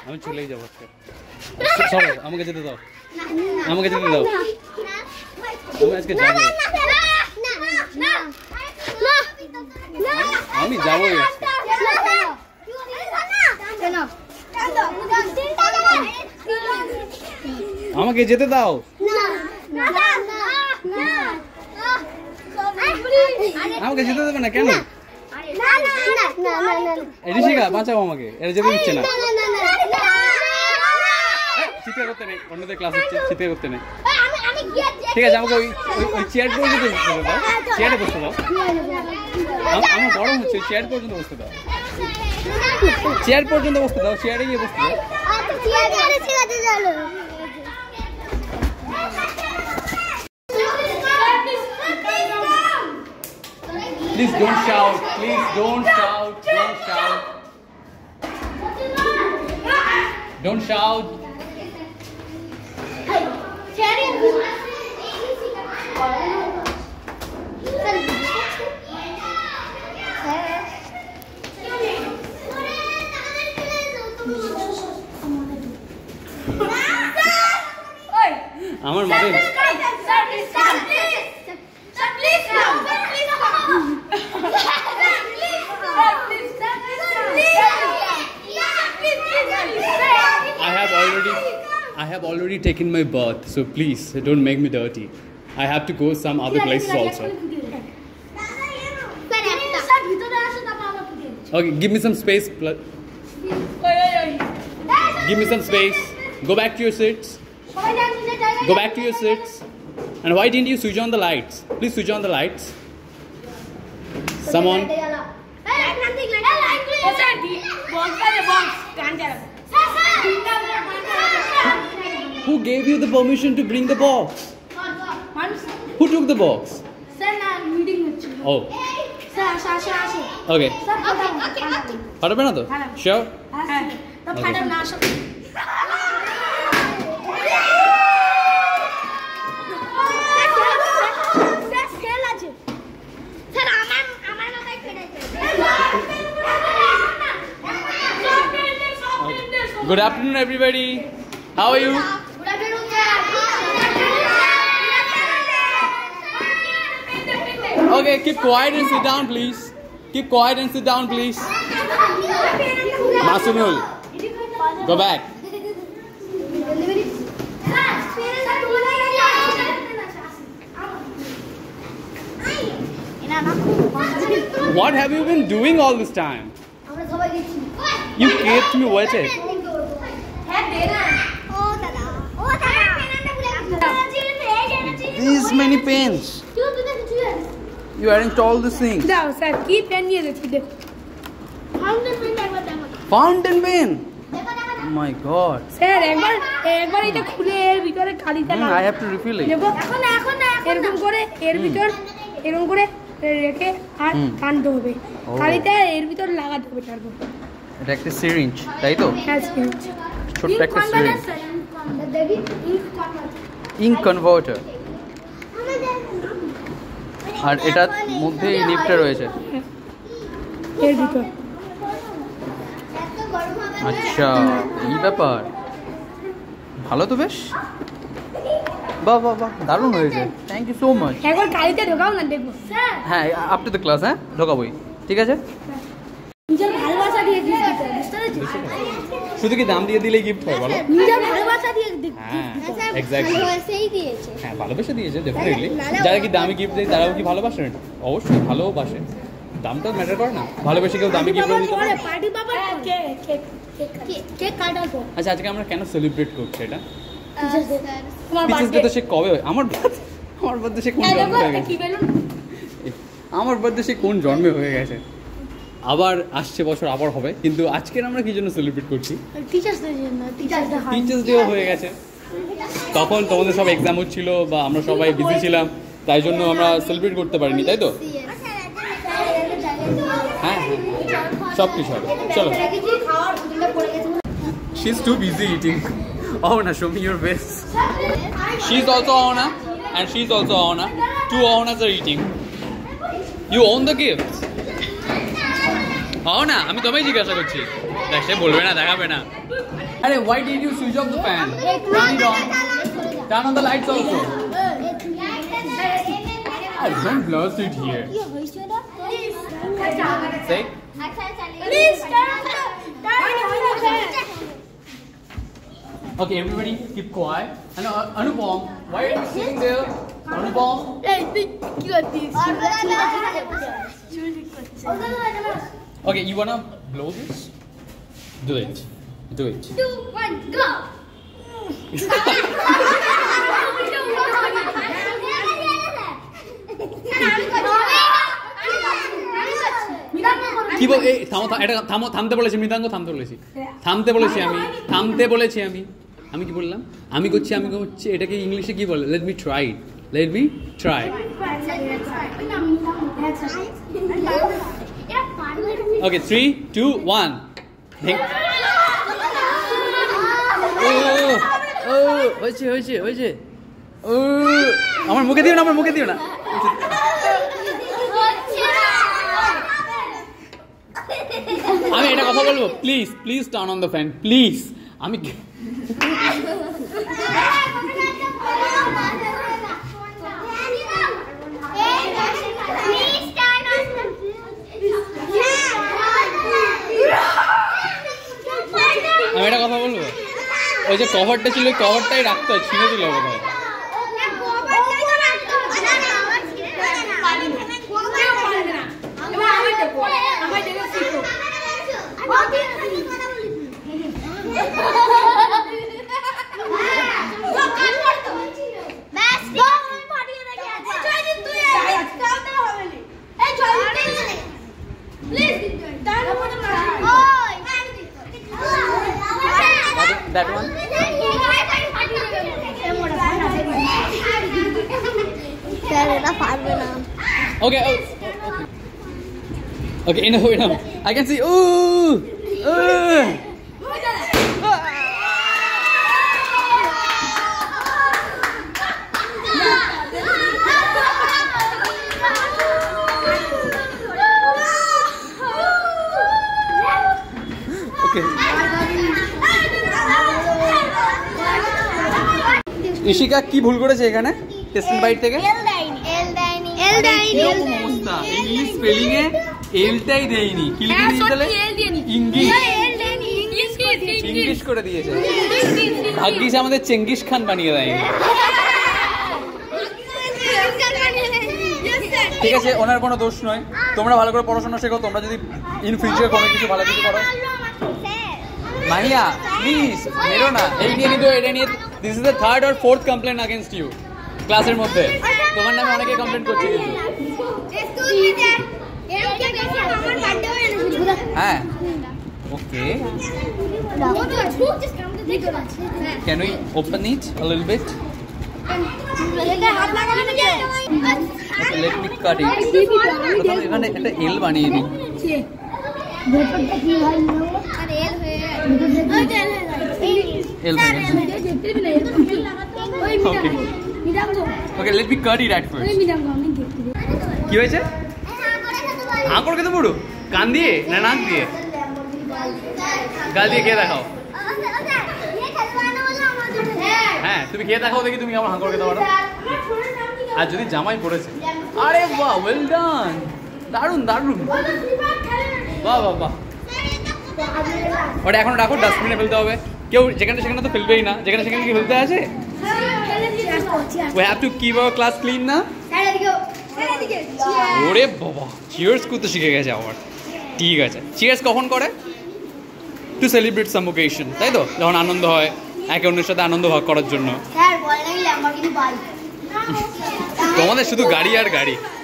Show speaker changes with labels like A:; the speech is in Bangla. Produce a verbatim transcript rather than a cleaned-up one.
A: আমি চলেই যাবো আজকে। চলো আমাকে যেতে দাও, আমাকে যেতে দাও, আমি আজকে যাবো, আমি যাবোই আজকে। আমাকে যেতে দাও। আমাকে যেতে দেবে না কেন? ঋষিকা বাঁচাও আমাকে, এরা যেতে দিচ্ছে না। চিৎকার করতে নেই, অন্যদের ক্লাস হচ্ছে, চিৎকার করতে নেই। ঠিক আছে আমাকে ওই ওই চেয়ার পর্যন্ত বসতে দাও, চেয়ারে বসতে দাও। আমার গরম হচ্ছে, চেয়ার পর্যন্ত বসতে দাও, চেয়ার পর্যন্ত বসতে দাও, চেয়ারে গিয়ে বসতে দাও। Please don't shout. Please don't shout. Don't shout. Don't shout. আমার মারে I have already I have already taken my bath, so please don't make me dirty. I have to go some other places also. Okay, give me some space. Give me some space. Go back to your seats. Go back to your seats. And why didn't you switch on the lights? Please switch on the lights. Someone. Who gave you the permission to bring the box? Who took the box? Oh. Okay. Padabbe na to? Sure? Good afternoon, everybody. How are you?
B: Good afternoon, sir.
A: Okay, keep quiet and sit down, please. Keep quiet and sit down, please. Masunul, go back. What have you been doing all this time? You kept me waiting. These many pens. You aren't all the things.
B: No, sir. Keep pen here. Fountain pen.
A: Fountain pen. Oh my God.
B: Sir, একবার একবার এটা খুলে এর ভিতরে কালিটা না।
A: I have to refill it.
B: দেখো এখন এখন না এরকম করে এর ভিতর এরকম করে রেখে আর টানতে হবে। কালিটা এর ভিতর লাগাতে হবে তারপর।
A: এটা একটা সিরিঞ্জ, তাই তো?
B: হ্যাঁ, সিরিঞ্জ।
A: ছোট একটা সিরিঞ্জ। Ink converter. আর এটার মধ্যে এই নিপটা রয়েছে
B: এর ভিতর।
A: আচ্ছা, এই ব্যাপার। ভালো তো বেশ। বাহ বাহ বাহ, দারুণ হয়েছে। Thank you so much.
B: একবার কালিতে ঢোকাও না, দেখবো।
A: হ্যাঁ, আফটার দ্য ক্লাস, হ্যাঁ ঢোকাবোই। ঠিক আছে।
B: নিজের ভালোবাসা দিয়ে গিফট দিতে হবে, বুঝতে পেরেছিস?
A: শুধু কি দাম দিয়ে দিলেই গিফট হয় বলো?
B: নিজের ভালোবাসা দিয়ে দিতে।
A: হ্যাঁ, এক্স্যাক্টলি।
C: ভালোবাসাই দিয়েছে।
A: হ্যাঁ, ভালোবাসা দিয়েছে ডেফিনেটলি। যারা কি দামি গিফট দেয় তারাও কি ভালোবাসে? অবশ্যই ভালোবাসে। দামটা ম্যাটার করে না। ভালোবেসে কেউ দামি গিফট দিতে পারে?
B: পার্টি বাবা কেক কেক কেক কাটাবো।
A: আচ্ছা, আজকে আমরা কেন সেলিব্রেট করছি এটা?
B: তোমার
A: বার্থডে তো সে কবে হয়? আমার আমার বার্থডে সে কোন জন্মে হয়ে গেছে?
B: কি বলুন?
A: আমার বার্থডে সে কোন জন্মে হয়ে গেছে? আবার আসছে বছর আবার হবে, কিন্তু আজকের আমরা কি জন্য সেলিব্রেট করছি?
B: টিচার্স ডে জন্য। টিচার্স ডে
A: টিচার্স ডেও হয়ে গেছে। তখন তোমাদের সব এক্সাম হচ্ছিল বা আমরা সবাই বিজি ছিলাম, তাই জন্য আমরা সেলিব্রেট করতে পারিনি, তাই তো? হ্যাঁ হ্যাঁ, সব কিছু হবে। চলো। She is too busy eating. Ahona, show me your face. She is also Ahona, and she is also Ahona. Two Ahonas are eating. You own the gifts. Ahona, আমি তোমায় জিজ্ঞাসা করছি। সে বলবে না, দেখাবে না। আরে why did you switch off the fan? Turn it on. Turn on the lights also. I don't blast it here. Say.
B: Please turn on the turn on the fan.
A: Okay, everybody keep quiet. And uh, Anupam, why are you sitting there? Anupam?
B: Hey, কি করছিস?
A: Okay, you wanna blow this? Do it. Do it.
B: Two, one, go.
A: কি বল এই থামো এটা থামো থামতে বলেছি মৃদাঙ্গ থামতে বলেছি থামতে বলেছি আমি থামতে বলেছি আমি আমি কি বললাম আমি করছি আমি করছি এটাকে ইংলিশে কি বলে let me try let me try okay three two one ও ও হয়েছে হয়েছে হয়েছে ও আমার মুখে দিও না আমার মুখে দিও না আমি এটা কথা বলবো please please turn on the fan please আমি আমি এটা কথা বলবো ওই যে কভারটা ছিল ওই কভারটাই রাখতে হয় ছিঁড়ে দিল বোধ হয় That one? Okay. Oh, okay. Okay, enough, enough. I can see. Ooh! Ooh! Okay. Ishika কি ভুল করেছে এখানে টেস্টিং বাইট থেকে
B: এল দেয়নি এল দেয়নি এল দেয়নি
A: অবস্থা ইংলিশ স্পেলিং এ এলটাই দেয়নি কি লিখে দিয়েছিলে ইংলিশ
B: এল দেয়নি ইংলিশ
A: ইংলিশ করে দিয়েছে ভাগ্যিস আমাদের চেঙ্গিস খান বানিয়ে দেয়নি ঠিক আছে ওনার কোনো দোষ নয় তোমরা ভালো করে পড়াশোনা শেখো তোমরা যদি ইন ফিউচার কোনো কিছু ভালো কিছু করো মাহিয়া প্লিজ মেরো না এই নিয়ে নিতো এটা নিয়ে this is the third or fourth complain against you ক্লাসের মধ্যে তোমার নামে অনেকে কমপ্লেন করছে কিন্তু হ্যাঁ okay can we open it a little bit okay let me cut it এখানে একটা এল বানিয়ে দিই এল হয়ে গেছে okay let me cut it at first কি হয়েছে হাঁ করে খেতে পুরো কান দিয়ে না নাক দিয়ে গাল দিয়ে খেয়ে দেখাও হ্যাঁ তুমি খেয়ে দেখাও দেখি তুমি আমার হাঁ করে খেতে পারো আর যদি জামাই পড়েছে আরে বাহ ওয়েল ডান দারুন দারুন বাহ বাহ বাহ ওটা এখন রাখো ডাস্টবিনে ফেলতে হবে কেউ যেখানে সেখানে তো ফেলবেই না যেখানে সেখানে কি ফেলতে আছে we have to keep our class clean না ওরে বাবা চিয়ার্স করতে শিখে গেছে আবার ঠিক আছে চিয়ার্স কখন করে টু সেলিব্রেট সাম ওকেশন তাই তো যখন আনন্দ হয় একে অন্যের সাথে আনন্দ ভাগ করার জন্য তোমাদের শুধু গাড়ি আর গাড়ি